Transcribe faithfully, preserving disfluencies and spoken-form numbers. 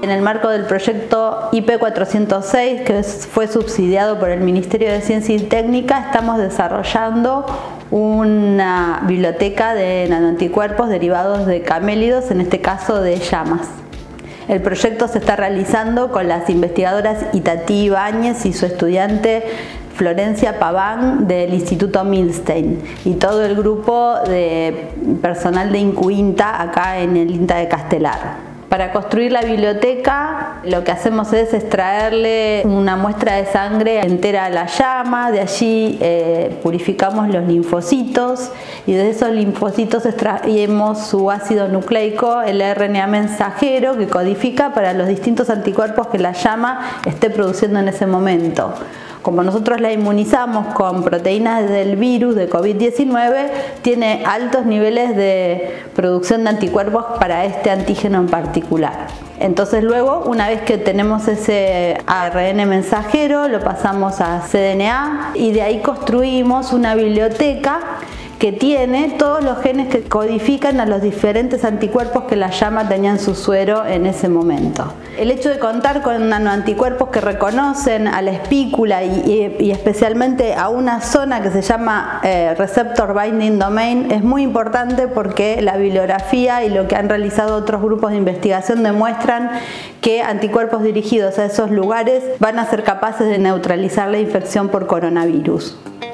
En el marco del proyecto I P cuatrocientos seis, que fue subsidiado por el Ministerio de Ciencia y Técnica, estamos desarrollando una biblioteca de nanoanticuerpos derivados de camélidos, en este caso de llamas. El proyecto se está realizando con las investigadoras Itatí Ibáñez y su estudiante Florencia Paván del Instituto Milstein y todo el grupo de personal de INCUINTA acá en el INTA de Castelar. Para construir la biblioteca lo que hacemos es extraerle una muestra de sangre entera a la llama, de allí eh, purificamos los linfocitos y de esos linfocitos extraemos su ácido nucleico, el R N A mensajero, que codifica para los distintos anticuerpos que la llama esté produciendo en ese momento. Como nosotros la inmunizamos con proteínas del virus de COVID diecinueve, tiene altos niveles de producción de anticuerpos para este antígeno en particular. Entonces luego, una vez que tenemos ese A R N mensajero, lo pasamos a C D N A y de ahí construimos una biblioteca que tiene todos los genes que codifican a los diferentes anticuerpos que la llama tenía en su suero en ese momento. El hecho de contar con nanoanticuerpos que reconocen a la espícula y, y, y especialmente a una zona que se llama eh, Receptor Binding Domain es muy importante porque la bibliografía y lo que han realizado otros grupos de investigación demuestran que anticuerpos dirigidos a esos lugares van a ser capaces de neutralizar la infección por coronavirus.